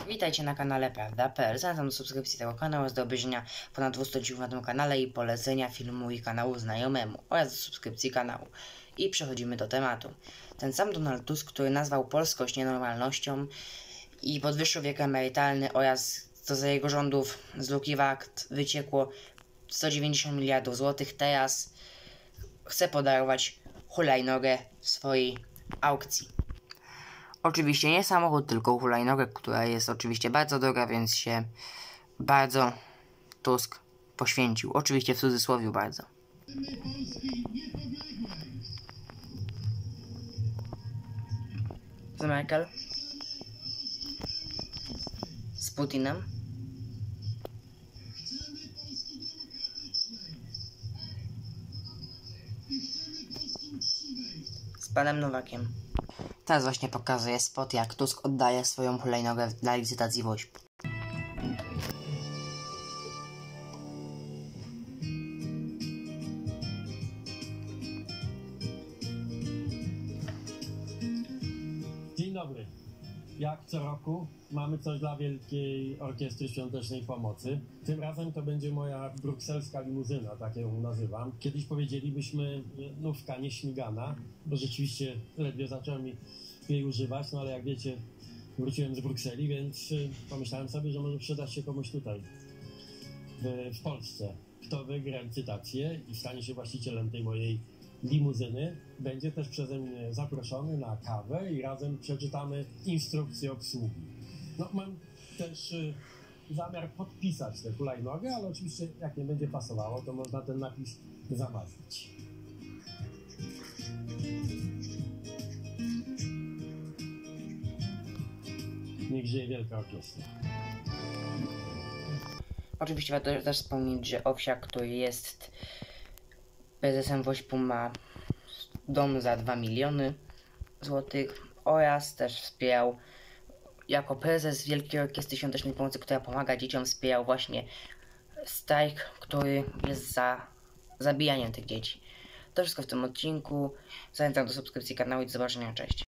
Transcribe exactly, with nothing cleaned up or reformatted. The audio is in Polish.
Witajcie na kanale prawda kropka p l. Zachęcam do subskrypcji tego kanału, do obejrzenia ponad dwieście odcinków na tym kanale i polecenia filmu i kanału znajomemu oraz do subskrypcji kanału. I przechodzimy do tematu. Ten sam Donald Tusk, który nazwał polskość nienormalnością i podwyższył wiek emerytalny oraz co za jego rządów z luki w akt wyciekło sto dziewięćdziesiąt miliardów złotych, teraz chce podarować hulajnogę w swojej aukcji. Oczywiście nie samochód, tylko hulajnogę, która jest oczywiście bardzo droga, więc się bardzo Tusk poświęcił. Oczywiście w cudzysłowie bardzo. Z Merkel? Z Putinem? Z panem Nowakiem. Teraz właśnie pokazuję spot, jak Tusk oddaje swoją hulajnogę dla licytacji W O ŚP. Dzień dobry. Jak co roku mamy coś dla Wielkiej Orkiestry Świątecznej Pomocy. Tym razem to będzie moja brukselska limuzyna, tak ją nazywam. Kiedyś powiedzielibyśmy nówka nieśmigana, bo rzeczywiście ledwie zacząłem jej używać, no ale jak wiecie, wróciłem z Brukseli, więc pomyślałem sobie, że może przydać się komuś tutaj, w, w Polsce. Kto wygra licytację i stanie się właścicielem tej mojej limuzyny, będzie też przeze mnie zaproszony na kawę i razem przeczytamy instrukcję obsługi. No, mam też y, zamiar podpisać tę hulajnogę, ale oczywiście jak nie będzie pasowało, to można ten napis zamazać. Niech żyje Wielka Orkiestra. Oczywiście warto też wspomnieć, że Owsiak, który jest prezesem W O ŚP-u, ma dom za dwa miliony złotych oraz też wspierał jako prezes Wielkiej Orkiestry Świątecznej Pomocy, która pomaga dzieciom, wspierał właśnie strajk, który jest za zabijaniem tych dzieci. To wszystko w tym odcinku. Zachęcam do subskrypcji kanału i do zobaczenia. Cześć.